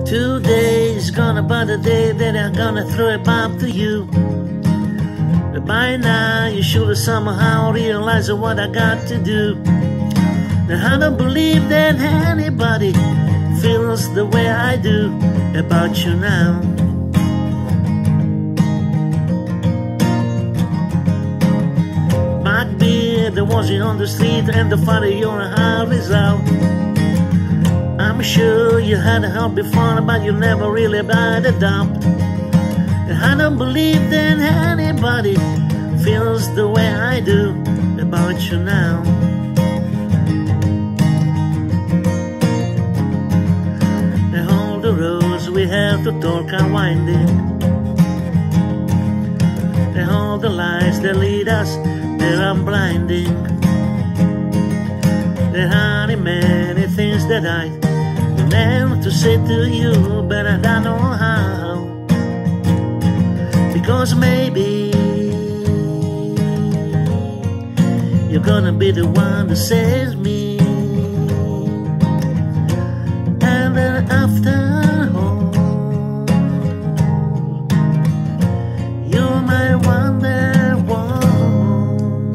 Today is gonna be the day that I'm gonna throw it back to you. But by now you should have somehow realized what I got to do. Now I don't believe that anybody feels the way I do about you now. Might be the washing on the street and the fire in your heart is out. I'm sure you had help before, but you never really tried it up. And I don't believe that anybody feels the way I do about you now. And all the roads we have to talk are winding, and all the lights that lead us, they are blinding. There are many things that I meant to say to you, but I don't know how. Because maybe you're gonna be the one that saves me. And then after all, you're my wonderwall.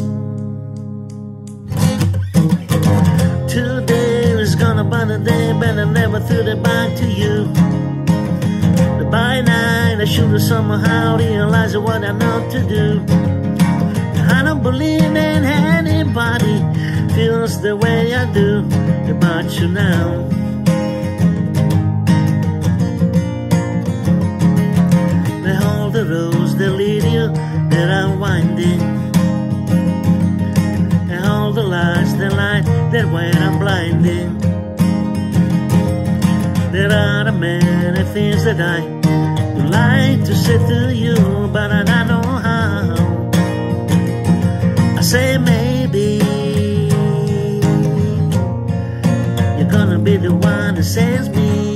Today is gonna be the day, but I never threw it back to you. But by night I should have somehow realized what I know to do. I don't believe that anybody feels the way I do about you now. And all the roads that lead you, that are winding, and all the lights that light that way I'm blinding. There are many things that I would like to say to you, but I don't know how. I say maybe you're gonna be the one that saves me.